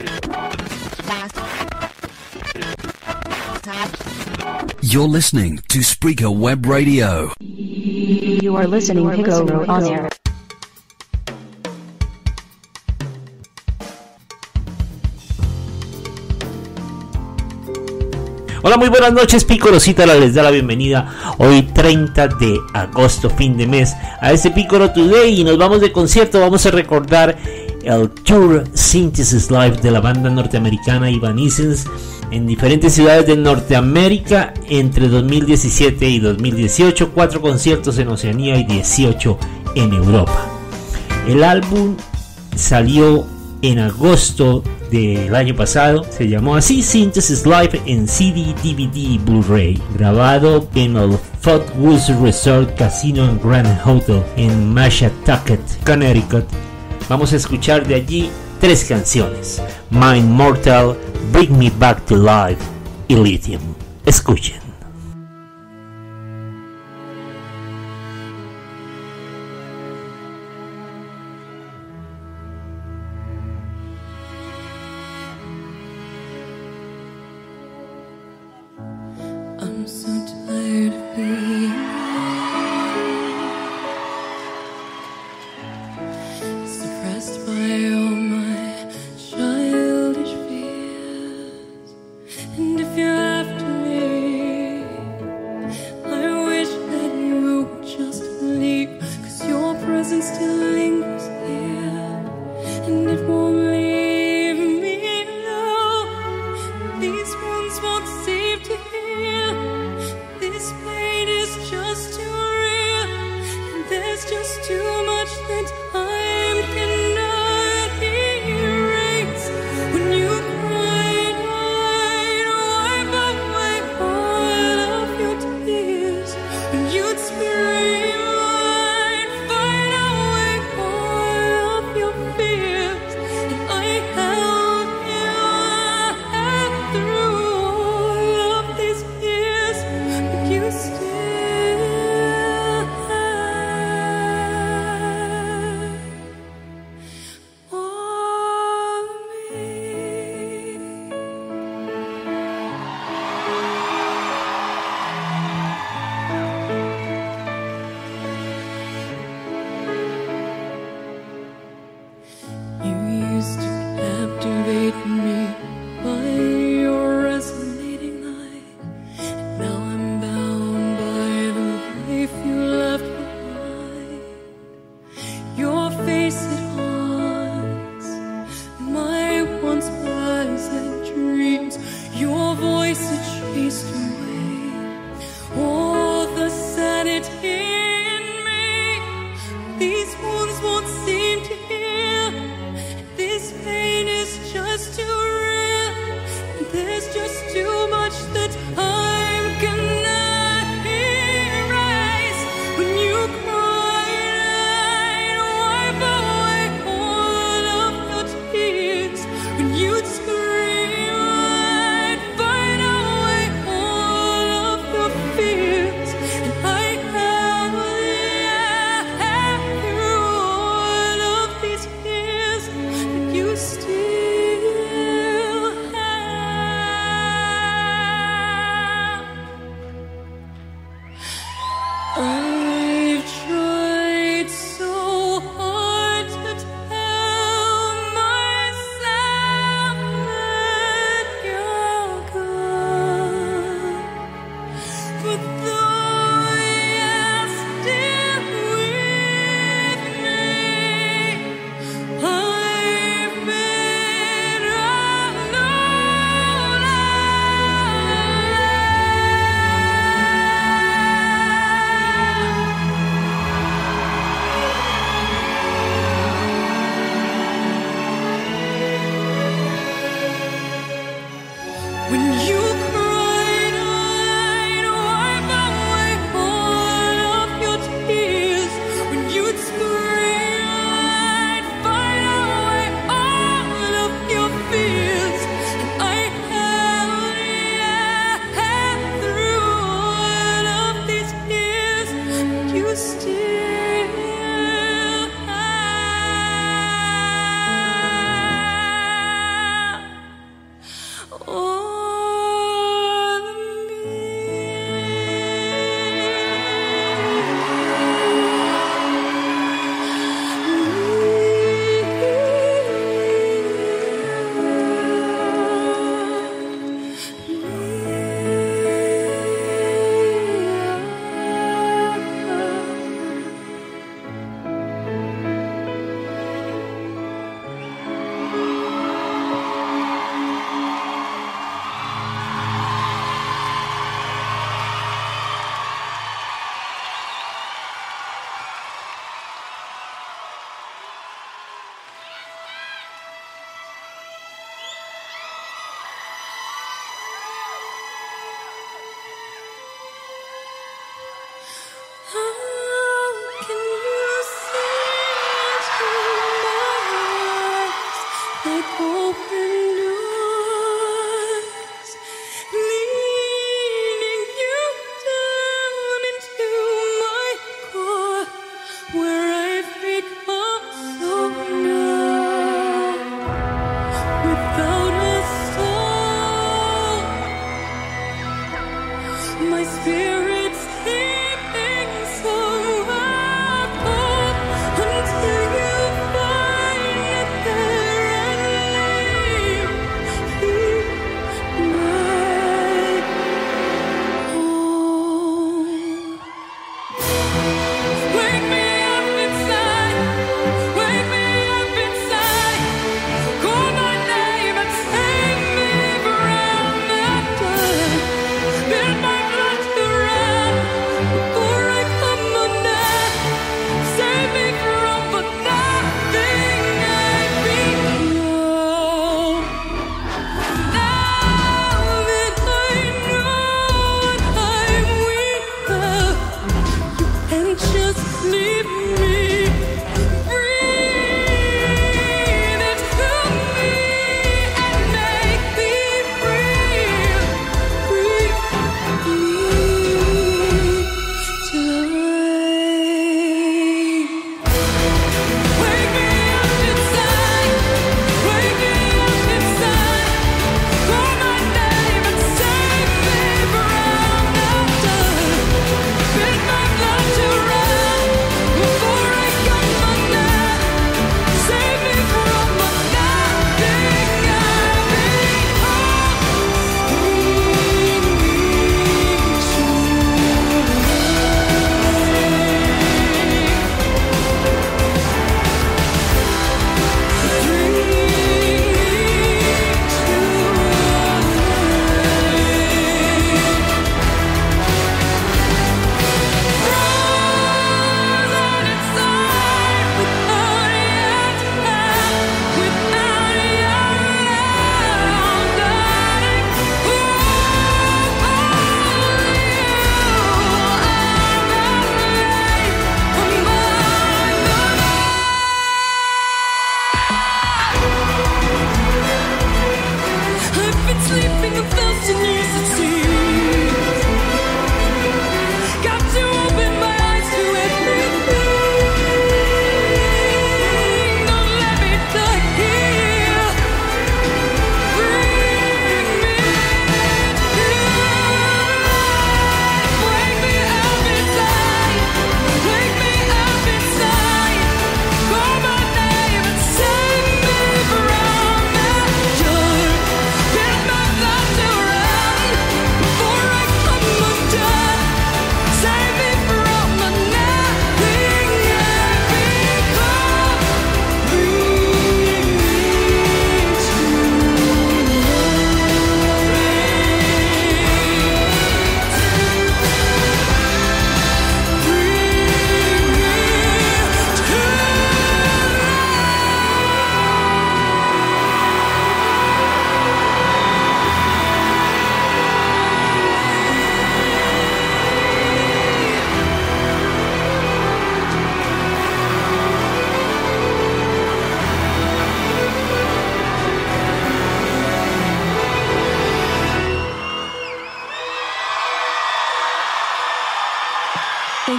You're listening to Spreaker Web Radio. You are listening to Pico on air. Hola, muy buenas noches, Piccolo Cítara les da la bienvenida hoy 30 de agosto, fin de mes, a este Piccolo Today, y nos vamos de concierto. Vamos a recordar el Tour Synthesis Live de la banda norteamericana Evanescence en diferentes ciudades de Norteamérica entre 2017 y 2018, 4 conciertos en Oceanía y 18 en Europa. El álbum salió en agosto del año pasado, se llamó así, Synthesis Live, en CD, DVD y Blu-ray, grabado en el Fort Woods Resort Casino and Grand Hotel en Mashantucket, Connecticut. Vamos a escuchar de allí 3 canciones: Mind Mortal, Bring Me Back to Life y Lithium. Escuchen. And if you're after me,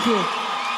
Thank you.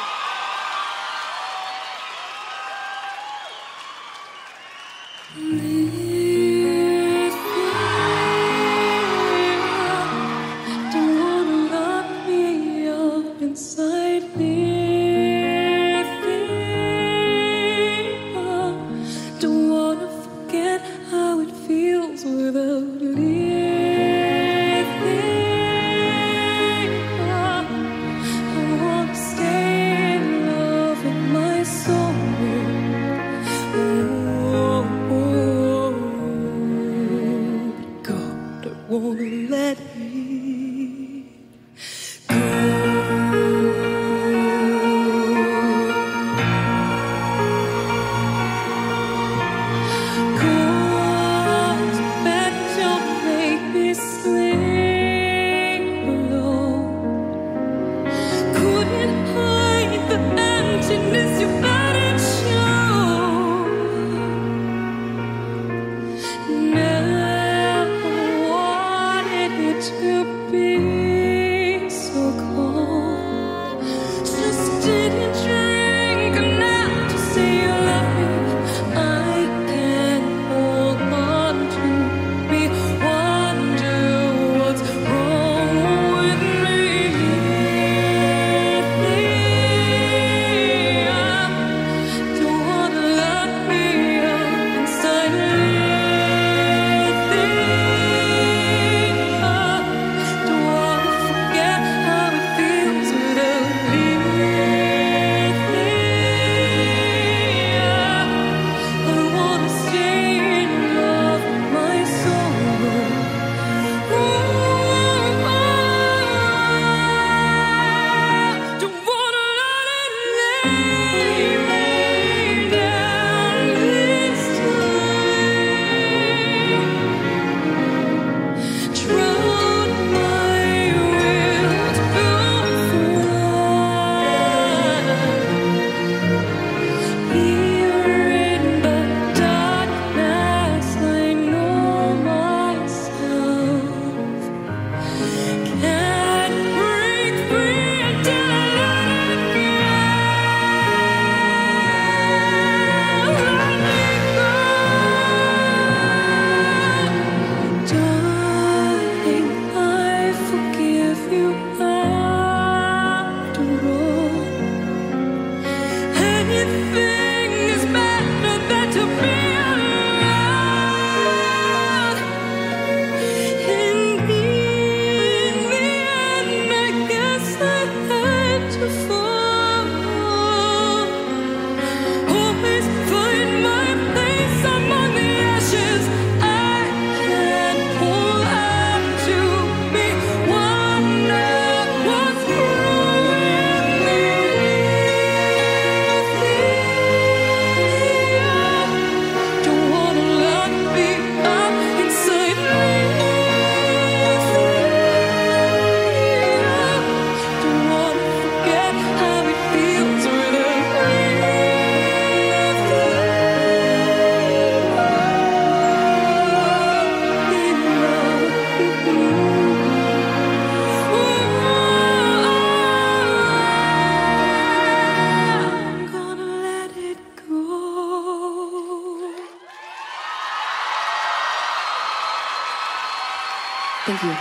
Thank you.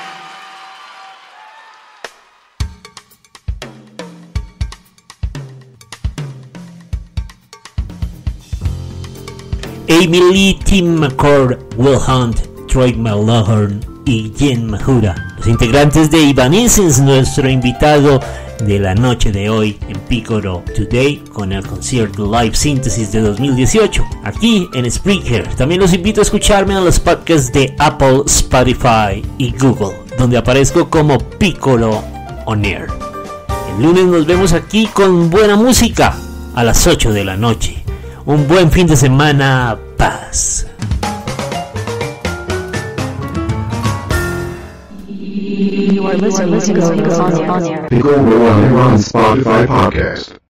Amy Lee, Tim McCord, Will Hunt, Troy Mulhern y Jen Mahura, los integrantes de Evanescence, nuestro invitado de la noche de hoy en Piccolo Today con el concierto Live Synthesis de 2018 aquí en Spreaker. También los invito a escucharme en los podcasts de Apple, Spotify y Google, donde aparezco como Piccolo On Air. El lunes nos vemos aquí con buena música a las 8 de la noche. Un buen fin de semana. Paz. You are listening to Piccolo On Air. Piccolo On Air on Spotify podcast.